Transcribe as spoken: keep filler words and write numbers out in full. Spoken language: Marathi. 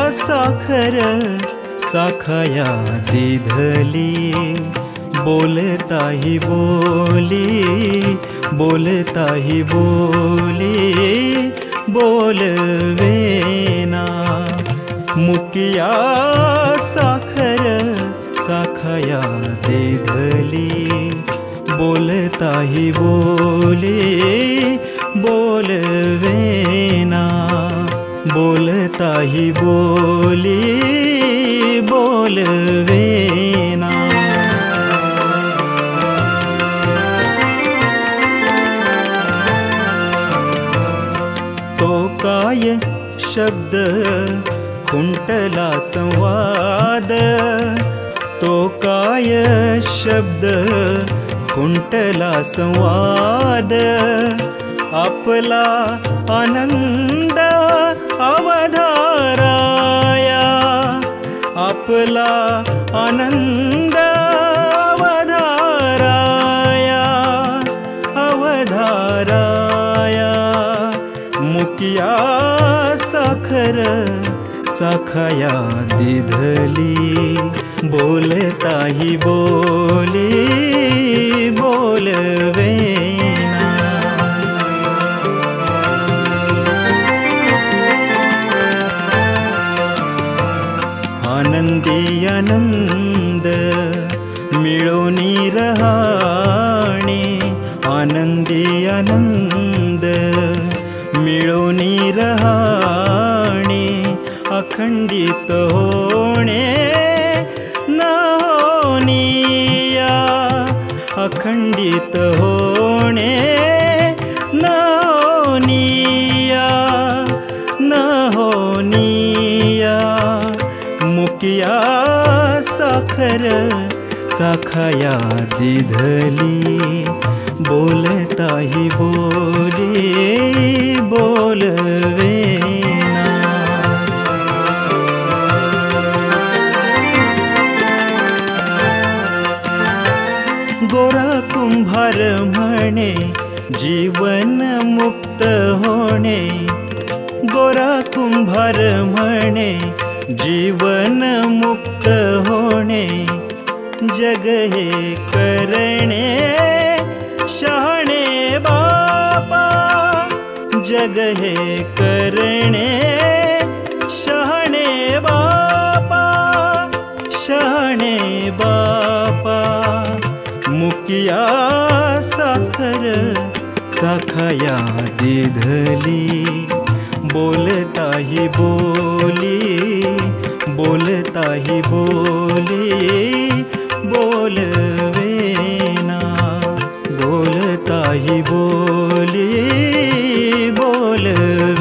साखर चाखाया दिधली, बोलताही बोली, बोलताही बोली, बोलवेना। मुकिया साखर चाखाया दिधली, बोलताही बोली, बोलवेना। बोलताही बोली, बोलवेना। तो काय शब्द खुंटला संवाद, तो काय शब्द खुंटला संवाद। आपला आनंद अवधाराया, आपला आनंद अवधाराया, अवधाराया। मुकिया साखर चाखाया दिधली, बोलताही बोली, बोलवेना। आनंदी आनंद मिळोनी रहाणे, आनंदी आनंद मिळोनी रहाणे। अखंडित होणे न होनिया, अखंडित होणे न होनिया, न होनिया। मुकिया साखर चाखाया दिधली, बोलताही बोली, बोलवेना। गोरा कुंभार म्हणे जीवन मुक्त होणे, गोरा कुंभार म्हणे जीवन मुक्त होणे। जग हे करणे शहाणे बापा, जग हे करणे शहाणे बापा, शहाणे बापा। मुकिया साखर चाखाया दिधली, बोलताही बोली, बोलताही बोली, बोलवेना। बोलताही बोली, बोलवेना।